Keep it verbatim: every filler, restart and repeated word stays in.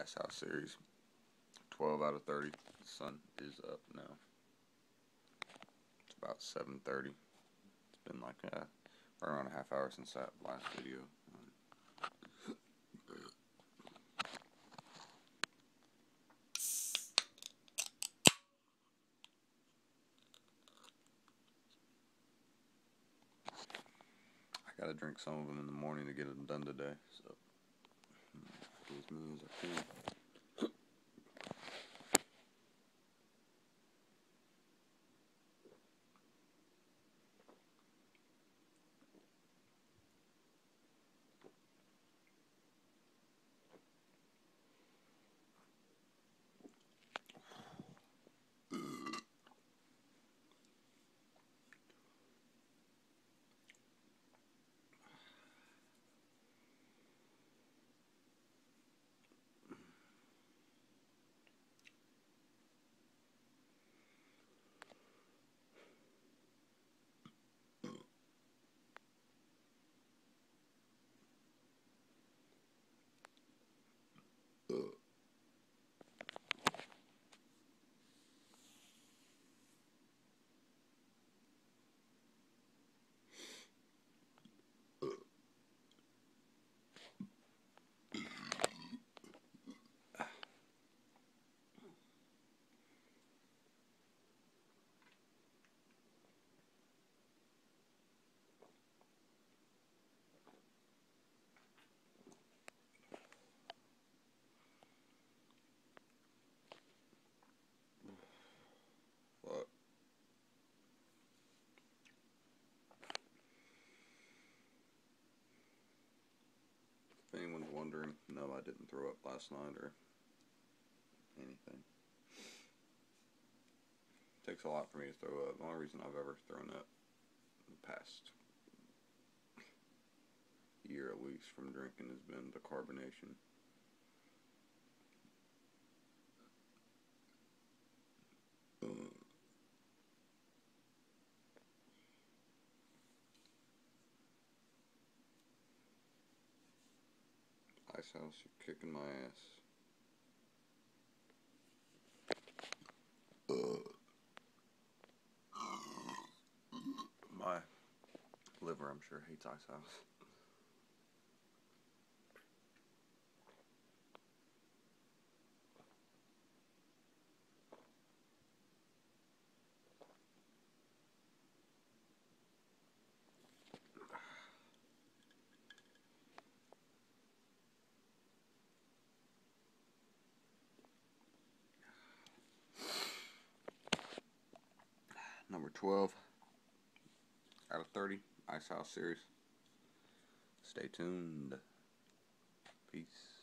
IceHouse series. twelve out of thirty. The sun is up now. It's about seven thirty. It's been like a, around a half hour since that last video. I gotta drink some of them in the morning to get them done today, so do as many as I can. Fuck. If anyone's wondering, no, I didn't throw up last night or anything. It takes a lot for me to throw up. The only reason I've ever thrown up in the past year at least from drinking has been the carbonation. Uh. IceHouse, you're kicking my ass. Uh. My liver, I'm sure, hates IceHouse. Number twelve out of thirty, IceHouse series. Stay tuned. Peace.